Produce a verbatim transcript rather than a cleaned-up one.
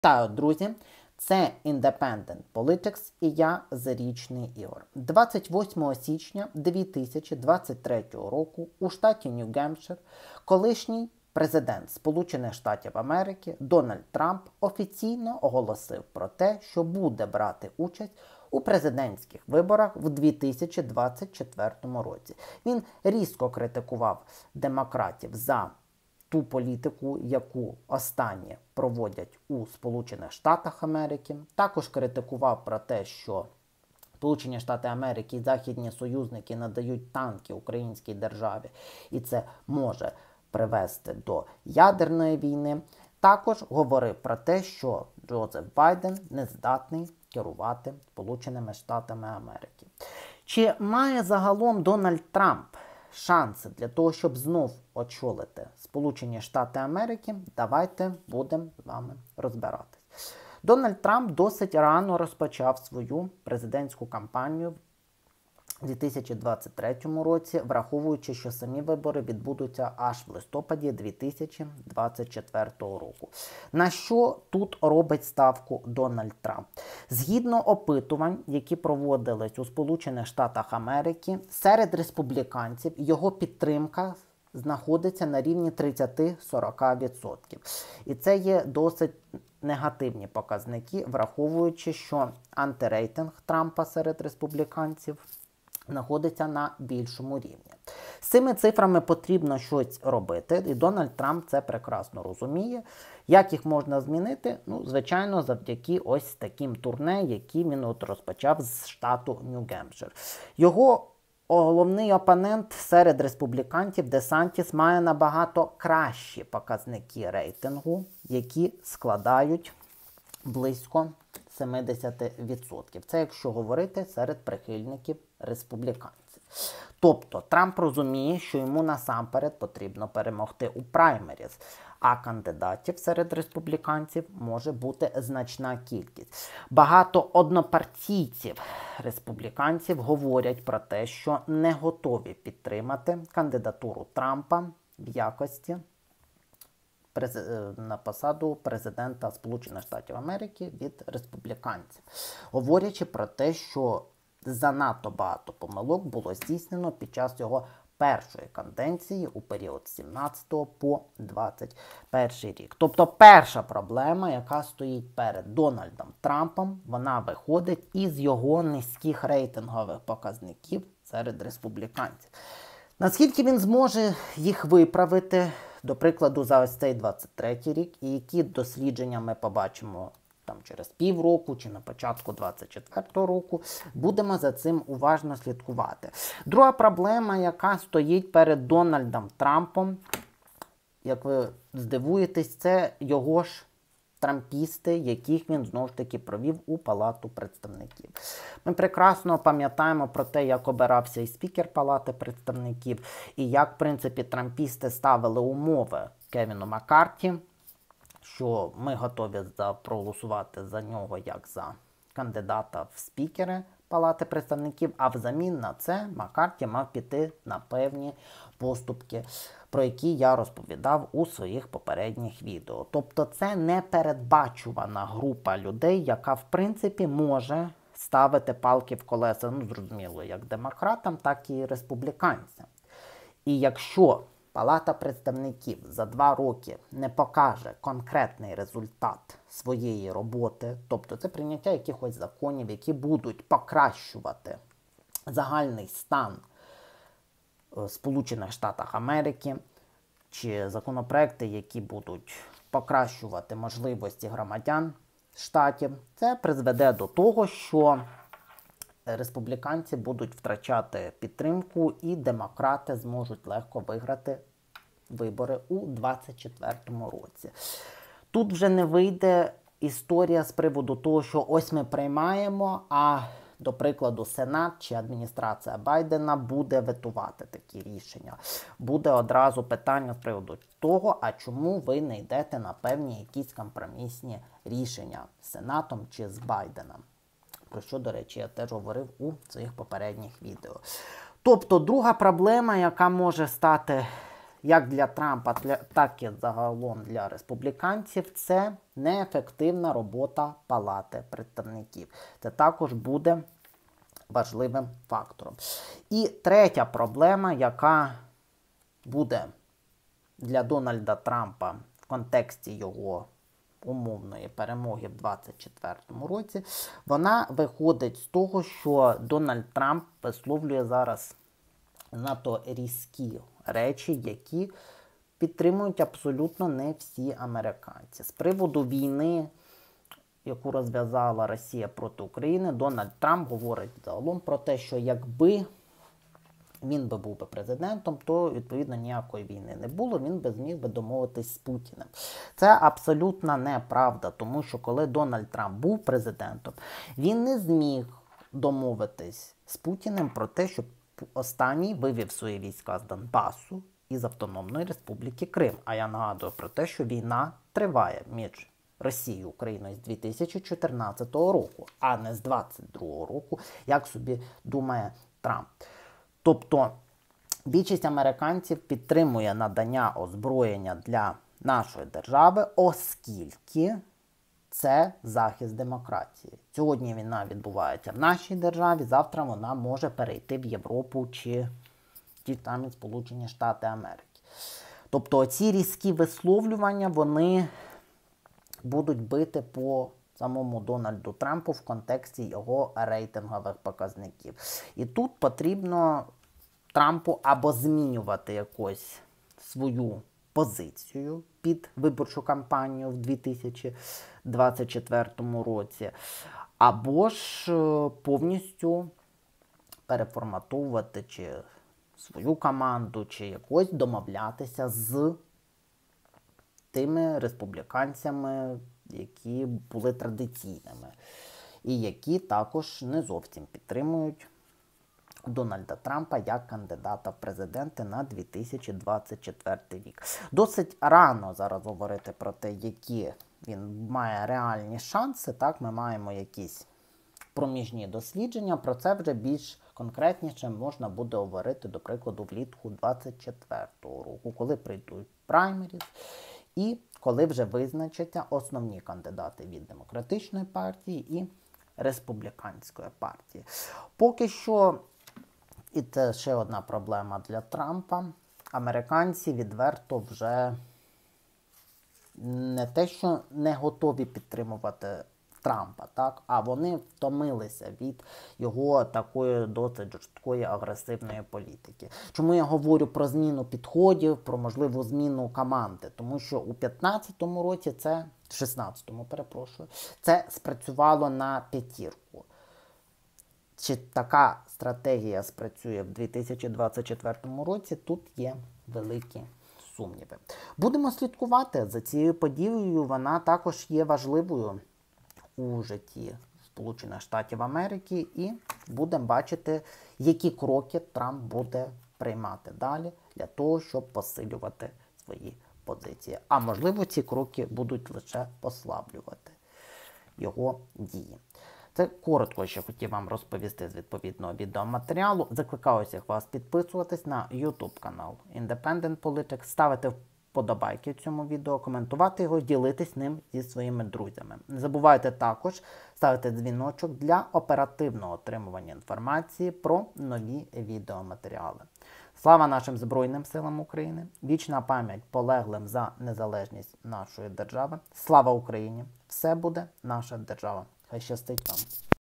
Вітаю, друзі! Це Independent Politics і я, Зарічний Ігор. двадцять восьмого січня дві тисячі двадцять третього року у штаті Нью-Гемпшир колишній президент Сполучених Штатів Америки Дональд Трамп офіційно оголосив про те, що буде брати участь у президентських виборах в дві тисячі двадцять четвертому році. Він різко критикував демократів за ту політику, яку останні проводять у Сполучених Штатах Америки. Також критикував про те, що Сполучені Штати Америки і західні союзники надають танки українській державі, і це може привести до ядерної війни. Також говорив про те, що Джозеф Байден не здатний керувати Сполученими Штатами Америки. Чи має загалом Дональд Трамп шанси для того, щоб знов очолити Сполучені Штати Америки? Давайте будемо з вами розбиратись. Дональд Трамп досить рано розпочав свою президентську кампанію в дві тисячі двадцять третьому році, враховуючи, що самі вибори відбудуться аж в листопаді дві тисячі двадцять четвертого року. На що тут робить ставку Дональд Трамп? Згідно опитувань, які проводились у Сполучених Штатах Америки, серед республіканців його підтримка знаходиться на рівні тридцять-сорок відсотків. І це є досить негативні показники, враховуючи, що антирейтинг Трампа серед республіканців знаходиться на більшому рівні. З цими цифрами потрібно щось робити, і Дональд Трамп це прекрасно розуміє. Як їх можна змінити? Ну, звичайно, завдяки ось таким турне, які він от розпочав з штату Нью-Гемпшир. Його головний опонент серед республіканців ДеСантіс має набагато кращі показники рейтингу, які складають близько сімдесят відсотків. Це якщо говорити серед прихильників республіканців. Тобто Трамп розуміє, що йому насамперед потрібно перемогти у праймеріз, а кандидатів серед республіканців може бути значна кількість. Багато однопартійців республіканців говорять про те, що не готові підтримати кандидатуру Трампа в якості на посаду президента Сполучених Штатів Америки від республіканців, говорячи про те, що занадто багато помилок було здійснено під час його першої каденції у період з сімнадцятого по двадцять перший рік. Тобто перша проблема, яка стоїть перед Дональдом Трампом, вона виходить із його низьких рейтингових показників серед республіканців. Наскільки він зможе їх виправити, до прикладу, за ось цей двадцять третій рік, і які дослідження ми побачимо там через півроку чи на початку двадцять четвертого року, будемо за цим уважно слідкувати. Друга проблема, яка стоїть перед Дональдом Трампом, як ви здивуєтесь, це його ж трампісти, яких він знову ж таки провів у Палату представників. Ми прекрасно пам'ятаємо про те, як обирався і спікер Палати представників, і як, в принципі, трампісти ставили умови Кевіну Маккарті, що ми готові за, проголосувати за нього як за кандидата в спікери Палати представників, а взамін на це Маккарті мав піти на певні поступки, про які я розповідав у своїх попередніх відео. Тобто це непередбачувана група людей, яка в принципі може ставити палки в колеса, ну зрозуміло, як демократам, так і республіканцям. І якщо Палата представників за два роки не покаже конкретний результат своєї роботи, тобто це прийняття якихось законів, які будуть покращувати загальний стан в Сполучених Штатах Америки, чи законопроекти, які будуть покращувати можливості громадян штатів, це призведе до того, що республіканці будуть втрачати підтримку і демократи зможуть легко виграти вибори у двадцять четвертому році. Тут вже не вийде історія з приводу того, що ось ми приймаємо, а, до прикладу, Сенат чи адміністрація Байдена буде ветувати такі рішення. Буде одразу питання з приводу того, а чому ви не йдете на певні якісь компромісні рішення з Сенатом чи з Байденом. Про що, до речі, я теж говорив у своїх попередніх відео. Тобто, друга проблема, яка може стати як для Трампа, так і загалом для республіканців, це неефективна робота Палати представників. Це також буде важливим фактором. І третя проблема, яка буде для Дональда Трампа в контексті його умовної перемоги в двадцять четвертому році, вона виходить з того, що Дональд Трамп висловлює зараз надто різкі речі, які підтримують абсолютно не всі американці. З приводу війни, яку розв'язала Росія проти України, Дональд Трамп говорить загалом про те, що якби він би був би президентом, то, відповідно, ніякої війни не було, він би зміг би домовитись з Путіним. Це абсолютна неправда, тому що коли Дональд Трамп був президентом, він не зміг домовитись з Путіним про те, щоб останній вивів свої війська з Донбасу і з Автономної Республіки Крим. А я нагадую про те, що війна триває між Росією і Україною з дві тисячі чотирнадцятого року, а не з двадцять другого року, як собі думає Трамп. Тобто більшість американців підтримує надання озброєння для нашої держави, оскільки це захист демократії. Сьогодні війна відбувається в нашій державі, завтра вона може перейти в Європу чи ті самі Сполучені Штати Америки. Тобто ці різкі висловлювання, вони будуть бити по самому Дональду Трампу в контексті його рейтингових показників. І тут потрібно Трампу або змінювати якось свою позицію під виборчу кампанію в дві тисячі двадцять четвертому році, або ж повністю переформатовувати чи свою команду, чи якось домовлятися з тими республіканцями, які були традиційними, і які також не зовсім підтримують Дональда Трампа як кандидата в президенти на дві тисячі двадцять четвертий рік. Досить рано зараз говорити про те, які він має реальні шанси. Так, ми маємо якісь проміжні дослідження, про це вже більш конкретніше можна буде говорити, до прикладу, влітку двадцять четвертого року, коли прийдуть праймеріз і коли вже визначаться основні кандидати від Демократичної партії і Республіканської партії. Поки що, і це ще одна проблема для Трампа, американці відверто вже не те, що не готові підтримувати Трампа, так, а вони втомилися від його такої досить жорсткої агресивної політики. Чому я говорю про зміну підходів, про можливу зміну команди? Тому що у п'ятнадцятому році це, в шістнадцятому, перепрошую, це спрацювало на п'ятірку. Чи така стратегія спрацює в дві тисячі двадцять четвертому році, тут є великі сумніви. Будемо слідкувати за цією подією, вона також є важливою у житті Сполучених Штатів Америки, і будемо бачити, які кроки Трамп буде приймати далі для того, щоб посилювати свої позиції. А можливо, ці кроки будуть лише послаблювати його дії. Це коротко, що хотів вам розповісти з відповідного відеоматеріалу. Закликаю всіх вас підписуватись на YouTube канал Independent Politics, ставити вподобайки цьому відео, коментувати його, ділитись ним зі своїми друзями. Не забувайте також ставити дзвіночок для оперативного отримування інформації про нові відеоматеріали. Слава нашим Збройним силам України! Вічна пам'ять полеглим за незалежність нашої держави! Слава Україні! Все буде наша держава! Хай щастить вам!